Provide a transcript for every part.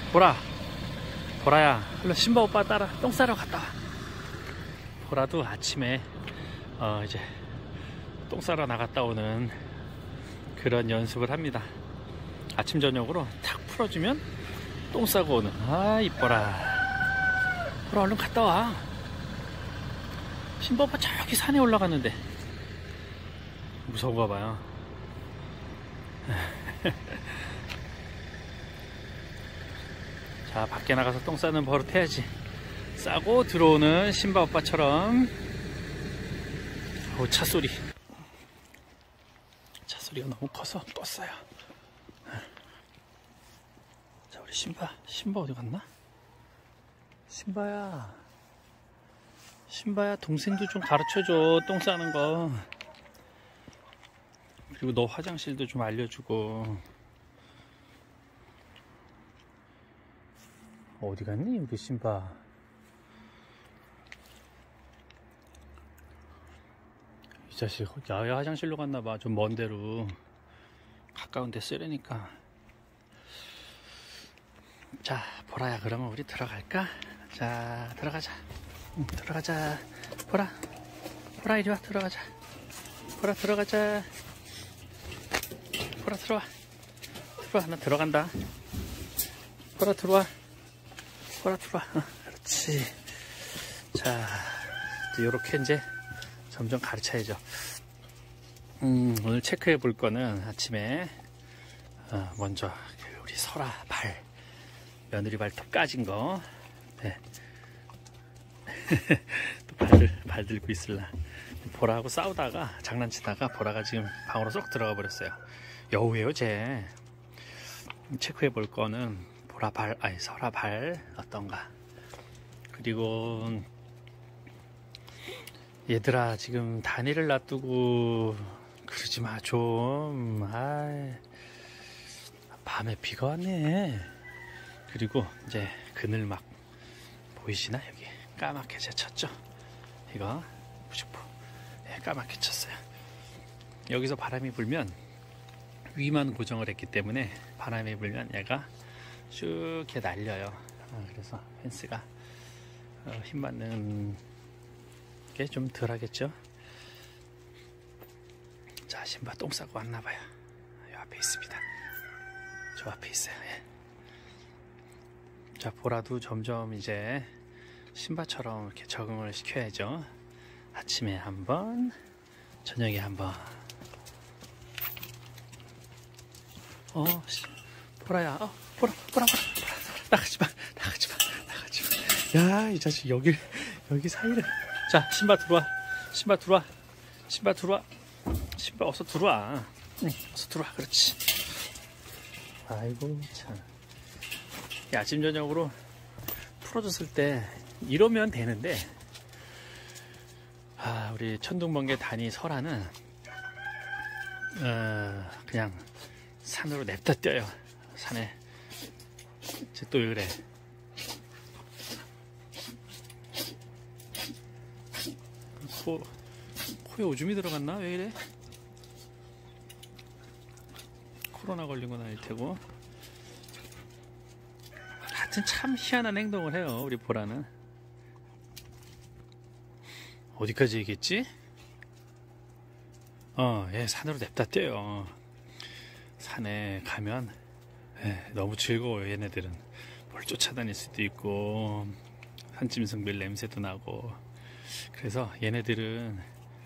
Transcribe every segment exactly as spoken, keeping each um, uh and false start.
보라, 보라야, 얼른 신바 오빠 따라 똥 싸러 갔다 와. 보라도 아침에 어 이제 똥 싸러 나갔다 오는 그런 연습을 합니다. 아침 저녁으로 탁 풀어주면 똥 싸고 오는. 아, 이뻐라. 보라, 얼른 갔다 와. 신바 오빠 저기 산에 올라갔는데 무서운가 봐요. 자, 밖에 나가서 똥 싸는 버릇 해야지. 싸고 들어오는 신바 오빠처럼. 오, 차소리. 차소리가 너무 커서 껐어요. 자, 우리 신바. 신바 어디 갔나? 신바야. 신바야, 동생도 좀 가르쳐줘. 똥 싸는 거. 그리고 너 화장실도 좀 알려주고. 어디 갔니, 우리 신바? 이 자식 야외 화장실로 갔나봐. 좀 먼 데로. 가까운 데 쓰려니까. 자, 보라야, 그러면 우리 들어갈까? 자, 들어가자. 응, 들어가자. 보라, 보라, 이리 와. 들어가자. 보라, 들어가자. 보라, 들어와. 들어와. 나 들어간다. 보라, 들어와. 보라, 들어와. 어, 그렇지. 자, 요렇게 이제 점점 가르쳐야죠. 음, 오늘 체크해 볼 거는 아침에 어, 먼저 우리 설아 발, 며느리 발톱 까진 거. 네. 또 발을 발 들고 있을라. 보라하고 싸우다가 장난치다가 보라가 지금 방으로 쏙 들어가 버렸어요. 여우예요, 쟤. 체크해 볼 거는 보라 발, 아니 설아 발 어떤가. 그리고 얘들아, 지금 다니를 놔두고 그러지 마 좀. 아, 밤에 비가 왔네. 그리고 이제 그늘막 보이시나? 여기 까맣게 제가 쳤죠. 이거 구십 퍼센트 네, 까맣게 쳤어요. 여기서 바람이 불면 위만 고정을 했기 때문에 바람이 불면 얘가 쭉 이렇게 날려요. 어, 그래서 펜스가 어, 힘 받는 게 좀 덜 하겠죠. 자, 신바 똥 싸고 왔나봐요. 이 앞에 있습니다. 저 앞에 있어요. 예. 자, 보라도 점점 이제 신바처럼 이렇게 적응을 시켜야죠. 아침에 한번, 저녁에 한번. 어, 보라야, 어, 보라, 보라, 보라, 보라, 나가지마, 나가지마, 나가지마. 야, 이 자식 여기, 여기 사이를. 자, 신바 들어와, 신바 들어와, 신바 들어와, 신바 어서 들어와. 응, 어서 들어와. 그렇지. 아이고 참. 아침 저녁으로 풀어줬을 때 이러면 되는데, 아, 우리 천둥번개 단이 설아는 어, 그냥 산으로 냅다 뛰어요. 산에. 이제 또 그래. 코, 코에 오줌이 들어갔나? 왜 이래? 코로나 걸린 건 아닐 테고. 하여튼 참 희한한 행동을 해요, 우리 보라는. 어디까지 얘기했지? 어, 예, 산으로 냅다 뛰어요. 산에 가면 예, 너무 즐거워요. 얘네들은 뭘 쫓아다닐 수도 있고 산짐승별 냄새도 나고. 그래서 얘네들은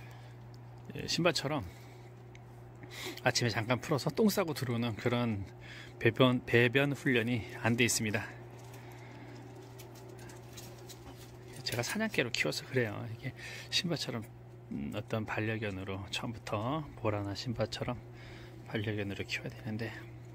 신바처럼 아침에 잠깐 풀어서 똥 싸고 들어오는 그런 배변, 배변 훈련이 안 돼 있습니다. 제가 사냥개로 키워서 그래요. 이게 신바처럼 어떤 반려견으로 처음부터 보라나 신바처럼 반려견으로 키워야 되는데,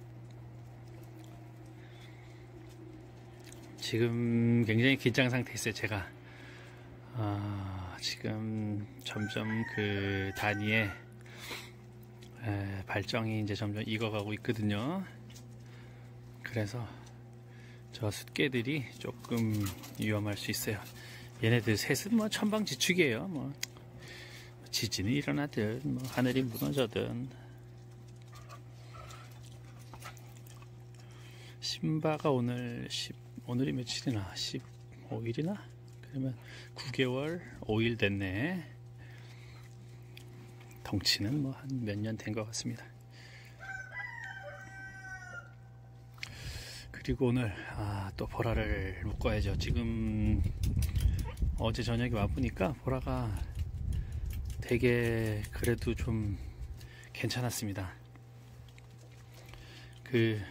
지금 굉장히 긴장 상태에 있어요. 제가 어, 지금 점점 그 다니의 에, 발정이 이제 점점 익어가고 있거든요. 그래서 저 숫개들이 조금 위험할 수 있어요. 얘네들 셋은 뭐 천방지축이에요. 뭐 지진이 일어나든 뭐 하늘이 무너져든 신바가 오늘 십 오늘이 며칠이나 십오 일이나 그러면 구 개월 오 일 됐네. 덩치는 뭐 한 몇 년 된 것 같습니다. 그리고 오늘 아, 또 보라를 묶어야죠. 지금 어제 저녁에 와보니까 보라가 되게 그래도 좀 괜찮았습니다. 그,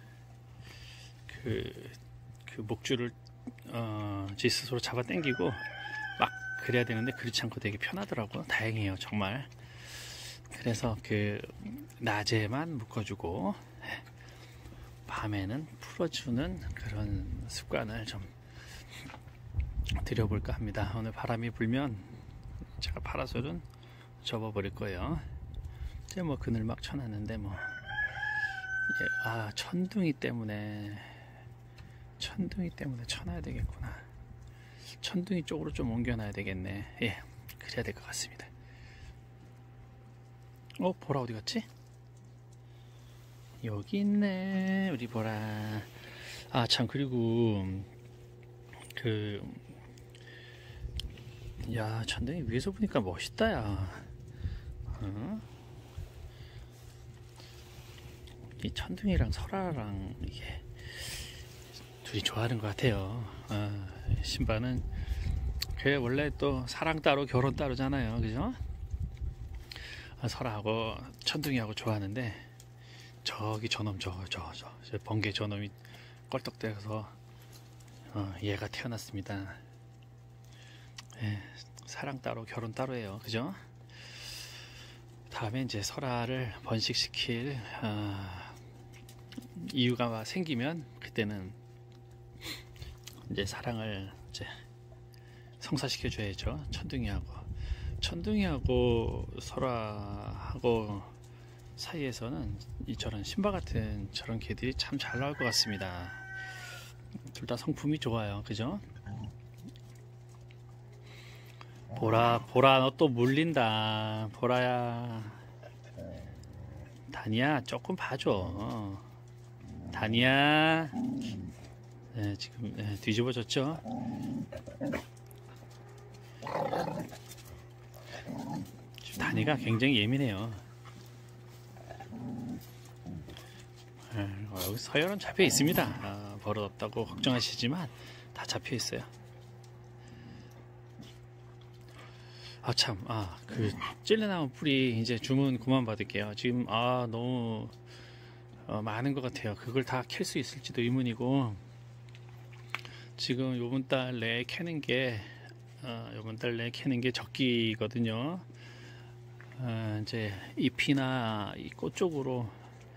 그, 그 목줄을 어, 지 스스로 잡아 당기고 막 그래야 되는데 그렇지 않고 되게 편하더라고요. 다행이에요, 정말. 그래서 그 낮에만 묶어주고 밤에는 풀어주는 그런 습관을 좀 들여볼까 합니다. 오늘 바람이 불면 제가 파라솔은 접어버릴 거예요. 이제 뭐 그늘 막 쳐놨는데 뭐 이게 아 천둥이 때문에 천둥이 때문에 쳐놔야 되겠구나. 천둥이 쪽으로 좀 옮겨놔야 되겠네. 예, 그래야 될 것 같습니다. 어, 보라 어디 갔지? 여기 있네, 우리 보라. 아, 참, 그리고 그 야, 천둥이 위에서 보니까 멋있다, 야. 어? 이 천둥이랑 설아랑 이게 둘이 좋아하는 것 같아요. 어, 신바는 그게 원래 또 사랑 따로 결혼 따로잖아요, 그죠? 아, 설아하고 천둥이하고 좋아하는데 저기 저놈 저저 저, 저, 저 번개 저놈이 껄떡대서 어, 얘가 태어났습니다. 예, 사랑 따로 결혼 따로예요, 그죠? 다음에 이제 설아를 번식시킬 어, 이유가 생기면 그때는 이제 사랑을 이제 성사시켜 줘야죠. 천둥이하고 천둥이하고 설아하고 사이에서는 이 저런 신바 같은 저런 개들이 참 잘 나올 것 같습니다. 둘 다 성품이 좋아요, 그죠? 보라, 보라, 너 또 물린다. 보라야. 다니야, 조금 봐줘. 다니야. 네, 지금 네, 뒤집어졌죠? 다니가 굉장히 예민해요. 네, 여기 서열은 잡혀 있습니다. 아, 버릇없다고 걱정하시지만 다 잡혀 있어요. 아, 참, 아, 그, 찔레나무 뿌리 이제 주문 그만 받을게요. 지금, 아, 너무, 어, 많은 것 같아요. 그걸 다 캘 수 있을지도 의문이고, 지금 요번 달 내에 캐는 게, 어, 요번 달 내에 캐는 게 적기거든요. 어, 이제 잎이나 이 꽃 쪽으로,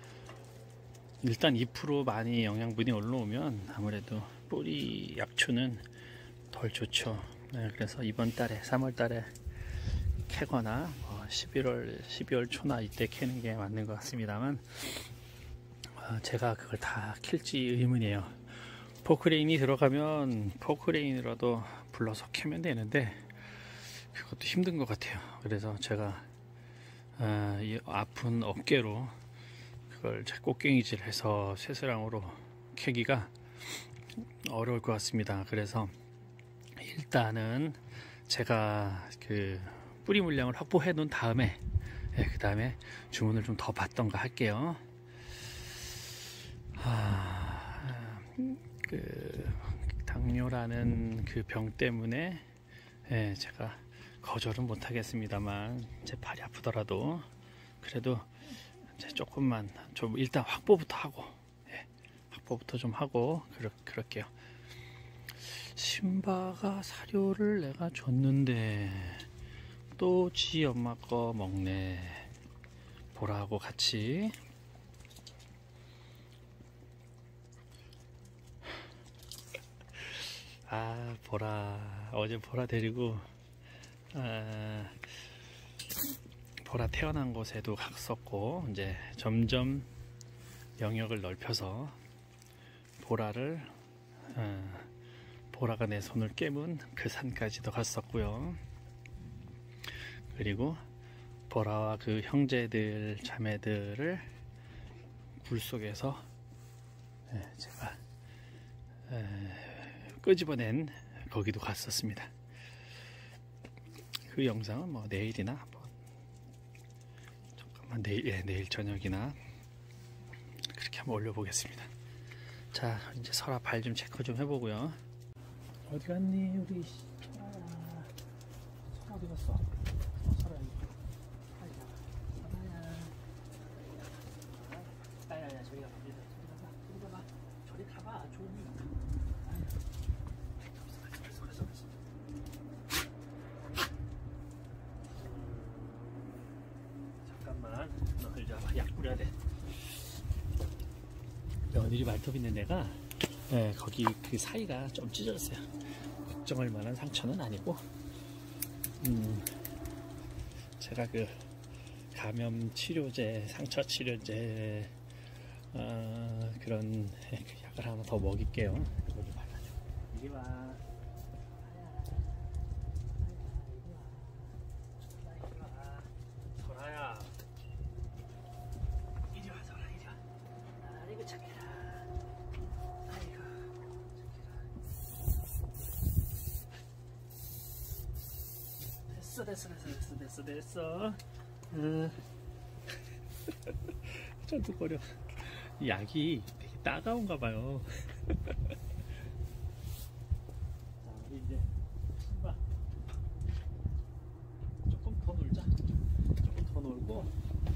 일단 잎으로 많이 영양분이 올라오면 아무래도 뿌리 약초는 덜 좋죠. 네, 그래서 이번 달에, 삼월 달에, 캐거나 뭐 십일월, 십이월 초나 이때 캐는 게 맞는 것 같습니다만 어, 제가 그걸 다 킬지 의문이에요. 포크레인이 들어가면 포크레인으로도 불러서 캐면 되는데 그것도 힘든 것 같아요. 그래서 제가 어, 이 아픈 어깨로 그걸 꽃갱이질 해서 쇠스랑으로 캐기가 어려울 것 같습니다. 그래서 일단은 제가 그 뿌리 물량을 확보해 놓은 다음에 예, 그 다음에 주문을 좀 더 받던가 할게요. 아, 그 당뇨라는 그 병 때문에 예, 제가 거절은 못 하겠습니다만 제 팔이 아프더라도 그래도 이제 조금만 좀 일단 확보부터 하고 예, 확보부터 좀 하고 그러, 그럴게요. 신바가 사료를 내가 줬는데 또 지 엄마 거 먹네. 보라하고 같이. 아, 보라. 어제 보라 데리고 아, 보라 태어난 곳에도 갔었고 이제 점점 영역을 넓혀서 보라를 아, 보라가 내 손을 깨문 그 산까지도 갔었고요. 그리고 보라와 그 형제들 자매들을 굴 속에서 예, 제가 에, 끄집어낸 거기도 갔었습니다. 그 영상은 뭐 내일이나 한번 잠깐만 내일 예, 내일 저녁이나 그렇게 한번 올려보겠습니다. 자, 이제 설아 발 좀 체크 좀 해보고요. 어디 갔니 우리 설아야? 설아 어디 갔어? 어, 설아 여기. 설아야. 야야야 저기 가봐. 저리 가봐. 저리 가봐. 저리 가봐. 조용히 가봐. 그래서 그래서 그래서. 잠깐만. 너 이리 와봐. 약 뿌려야 돼. 며느리 발톱 있는 데가 네, 거기 그 사이가 좀 찢어졌어요. 걱정할 만한 상처는 아니고 음, 제가 그 감염 치료제, 상처 치료제 어, 그런 약을 하나 더 먹일게요. 그거 좀 발라줘. 이리 와. 이리 와. 설아야. 이리 와, 설아, 이리 와. 아이고 착해라. 아이고 착해라. 됐어, 됐어, 됐어, 됐어, 됐어, 됐어. 응. 쫀득거려. 이 약이 되게 따가운가 봐요. 자, 우리 이제 신발 조금 더 놀자. 조금 더 놀고.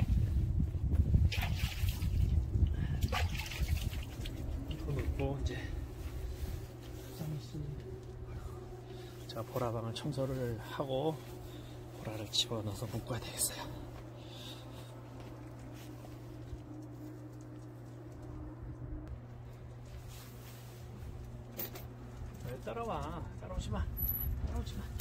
더 놀고 이제 제가 보라방을 청소를 하고 보라를 집어넣어서 묶어야 되겠어요. 왜 따라와? 따라오지 마. 따라오지 마.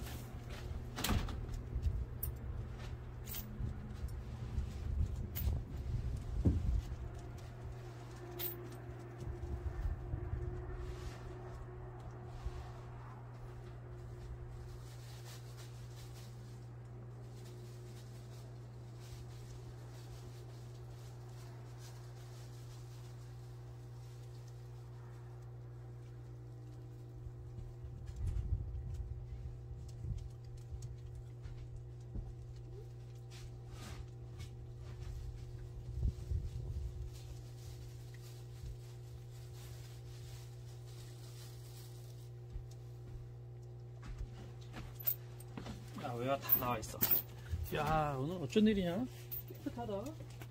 야, 왜 다 나와 있어? 야, 오늘 어쩐 일이냐? 깨끗하다.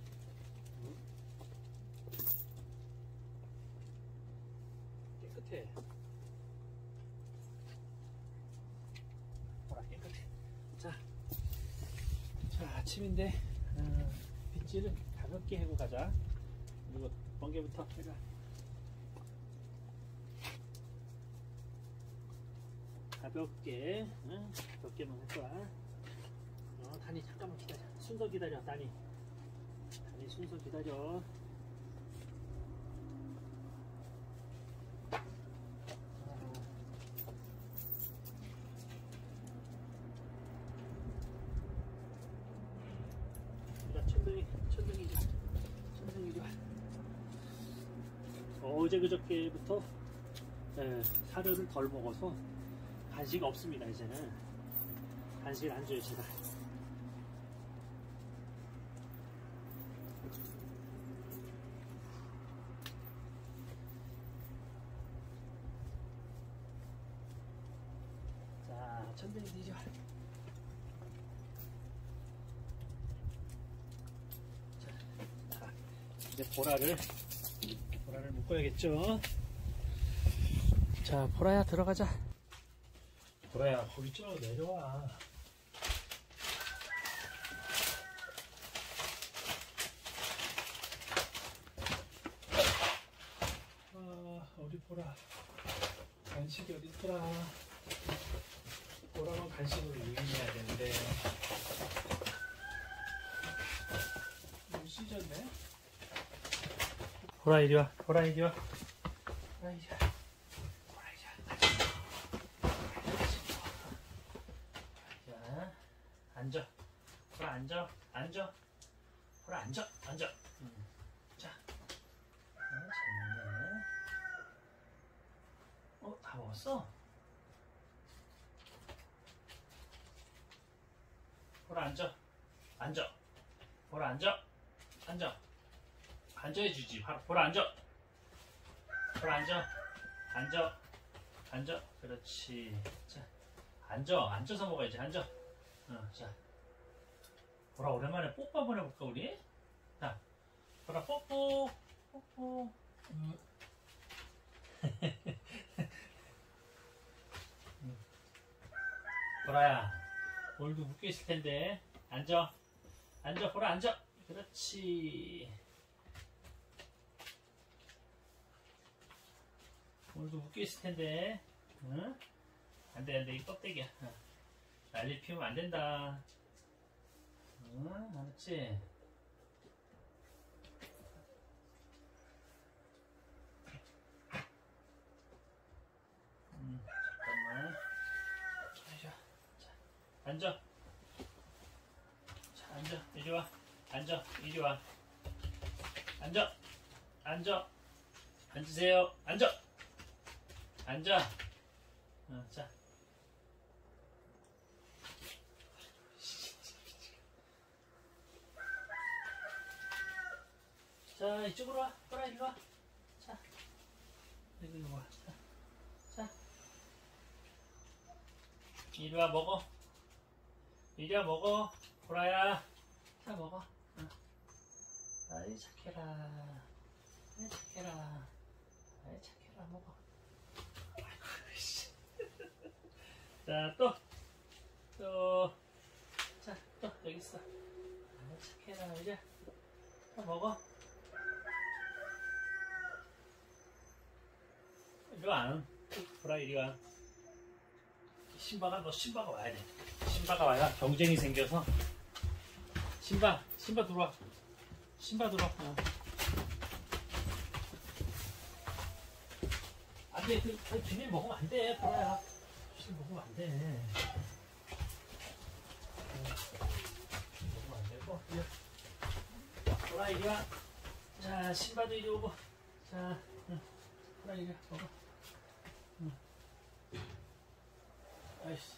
깨끗해. 보라, 깨끗해. 자, 자 아침인데 어, 빗질을 가볍게 해고 가자. 그리고 번개부터 해가. 가볍게, 응? 가볍게만 할 거야. 어, 다니 잠깐만 기다려. 순서 기다려, 다니. 다니 순서 기다려. 자, 천둥이, 천둥이, 천둥이 좋아. 어제 그저께부터 에, 사료를 덜 먹어서 간식 없습니다. 이제는 간식을 안 줘요 제가. 자, 천둥이 이리 와. 자, 이제 보라를 보라를 묶어야겠죠. 자, 보라야 들어가자. 보라야 거기 쭉 내려와. 아, 어디 보라. 간식이 어디 있더라. 보라만 간식으로 유인해야 되는데 너무 찢었네. 보라 이리 와. 보라 이리 와. 보라 이리 와. 앉아. 보라 앉아. 앉아. 보라 앉아. 앉아. 음. 자. 아, 잘먹네. 먹었어? 보라 앉아. 앉아. 보라 앉아. 앉아. 앉아해주지. 보라 앉아. 보라 앉아. 앉아. 앉아. 그렇지. 자, 앉아. 앉아서 먹어야지. 앉아. 어, 자. 보라 오랜만에 뽀뽀 한번 해볼까 우리? 자, 보라 뽀뽀. 뽀뽀. 음. 보라야, 오늘도 묶여있을 텐데 앉아. 앉아. 보라 앉아. 그렇지. 오늘도 묶여있을 텐데. 응? 안돼 안돼. 이 껍데기야. 어. 난리 피우면 안된다. 응? 알았지? 음, 잠깐만. 자, 앉아. 자, 앉아. 이리 와. 앉아. 이리 와. 앉아. 앉아. 앉으세요. 앉아. 앉아. 어, 자. 자, 이쪽으로 와. 보라, 이리 와. 자. 이리 와. 자. 자. 이리 와, 먹어. 이리 와, 먹어. 보라야. 자, 먹어. 어. 아이, 착해라. 아이, 착해라. 아이, 착해라. 먹어. 자, 또. 또. 자, 또. 여기 있어. 아이, 착해라. 이제. 또 먹어. 이리 와. 보라, 이리 와. 신바가, 너 신바가 와야 돼. 신바가 와야 경쟁이 생겨서. 신바, 신바 들어와. 신바 들어와. 어. 안 돼. 그, 그 비닐 먹으면 안 돼. 보라야. 비닐 먹으면 안 돼. 어. 먹으면 안 되고. 이리. 보라, 이리 와. 자, 신바도 이리 오고. 자, 응. 보라, 이리 와. 먹어. 응. 아이씨.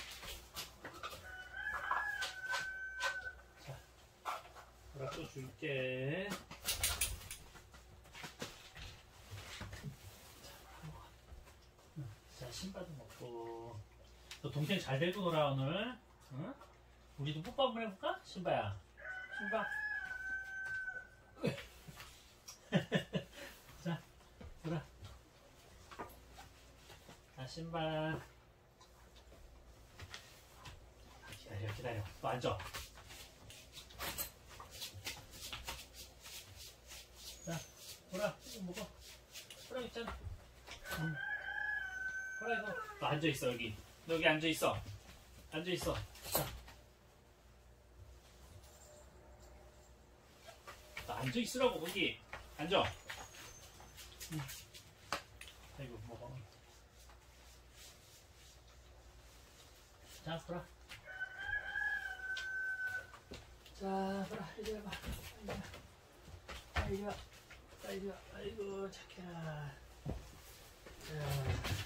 자, 보라 또 줄게. 자, 신바도 먹고. 너 동생 잘 데리고 놀아 오늘. 응? 우리도 뽀뽀 한번 해볼까? 신바야. 신바. 자, 보라. 자, 신바. 기다려, 기다려. 또 앉아. 자, 보라, 이거 먹어. 보라 있잖아. 응. 보라 이거. 너 앉아있어, 여기. 너 여기 앉아있어. 앉아있어. 자. 너 앉아있으라고, 거기. 앉아. 응. 아이고, 먹어. 자, 보라. 자, 보라, 이리 와봐. 이리 와. 이리 와. 아이고, 착해라. 자,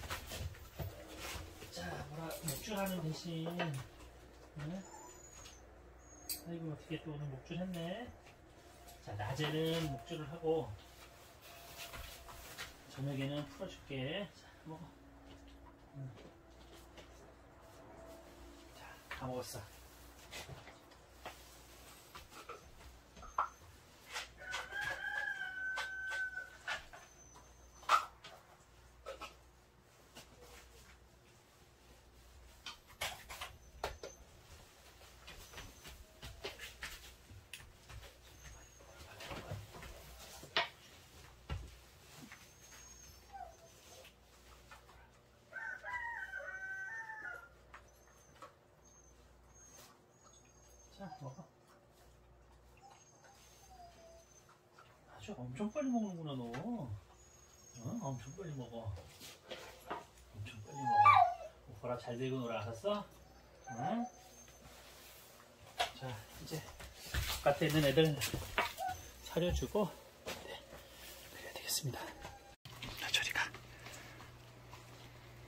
자, 보라, 목줄하는 대신, 응? 아이고, 어떻게 또 오늘 목줄 했네. 자, 낮에는 목줄을 하고, 저녁에는 풀어줄게. 자, 먹어. 응. 자, 다 먹었어. 자, 먹어. 아주 엄청 빨리 먹는구나, 너. 어? 엄청 빨리 먹어. 엄청 빨리 먹어. 보라 잘 들고 놀아, 알았어? 응? 자, 이제 바깥에 있는 애들 사려주고, 네, 그래야 되겠습니다. 자, 저리 가.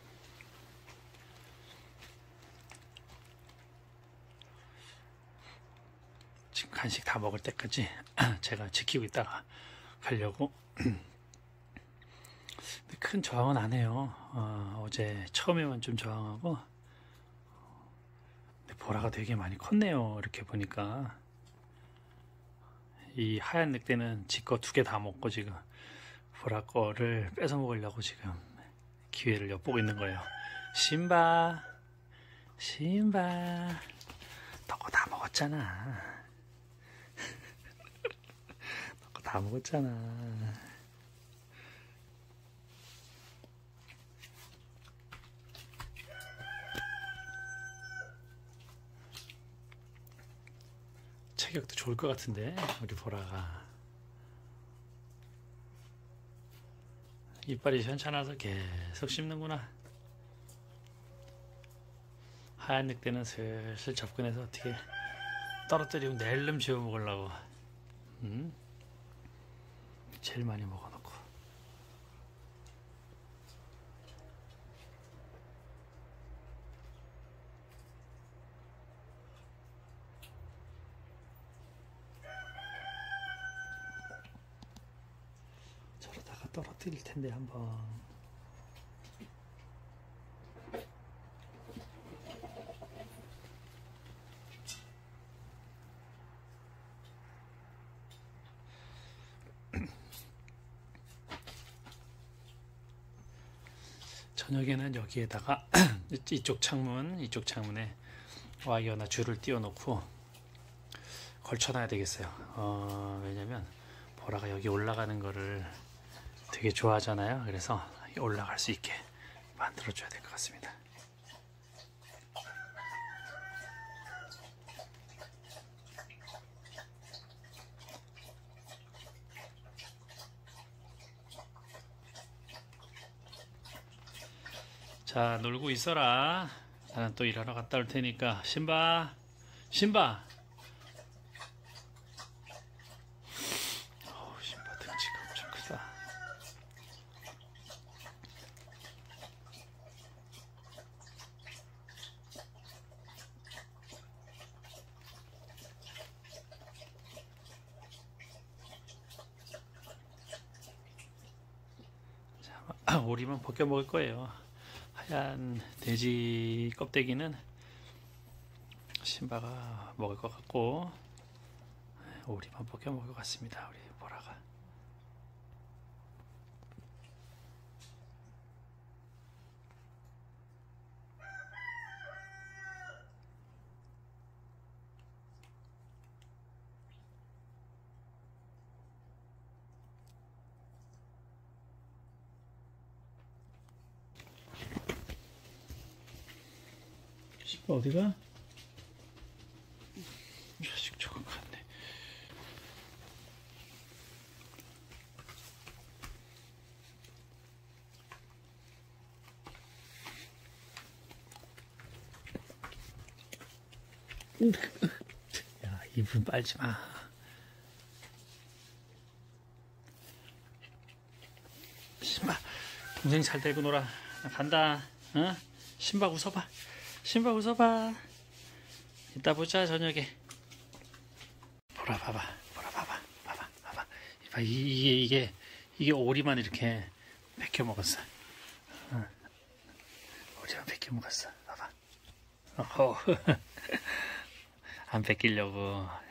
지금 간식 다 먹을 때까지 제가 지키고 있다가 가려고. 근데 큰 저항은 안 해요. 어, 어제 처음에만 좀 저항하고. 근데 보라가 되게 많이 컸네요. 이렇게 보니까 이 하얀 늑대는 지 거 두 개 다 먹고 지금 보라 거를 뺏어 먹으려고 지금 기회를 엿보고 있는 거예요. 신바, 신바, 너 거 다 먹었잖아. 너 거 다 먹었잖아. 체격도 좋을 것 같은데 우리 보라가. 이빨이 현찮아서 계속 씹는구나. 하얀 늑대는 슬슬 접근해서 어떻게 떨어뜨리고 낼름 지워 먹으려고. 음? 제일 많이 먹어놓고. 저러다가 떨어뜨릴 텐데 한번. 저녁에는 여기에다가 이쪽 창문, 이쪽 창문에 와이어나 줄을 띄워 놓고 걸쳐놔야 되겠어요. 어, 왜냐면 보라가 여기 올라가는 거를 되게 좋아하잖아요. 그래서 올라갈 수 있게 만들어 줘야 될 것 같습니다. 자, 놀고 있어라. 나는 또 일하러 갔다 올 테니까. 신바, 신바. 어우, 신바 등치가 엄청 크다. 자, 오리만 벗겨 먹을 거예요. 하얀 돼지 껍데기는 신바가 먹을 것 같고 오리만 벗겨 먹을 것 같습니다. 우리 보라가. 신바 어디가? 자식 저거 갔네. 야, 입은 빨지 마. 신바, 동생 잘 데리고 놀아. 나 간다. 어? 신바 웃어봐. 신바 웃어봐. 이따 보자 저녁에. 보라 봐봐. 보라 봐봐. 봐봐. 봐봐. 이봐, 이게 이게 이게 오리만 이렇게 뺏겨 먹었어. 어. 오리만 뺏겨 먹었어. 봐봐. 어허. 안 뺏기려고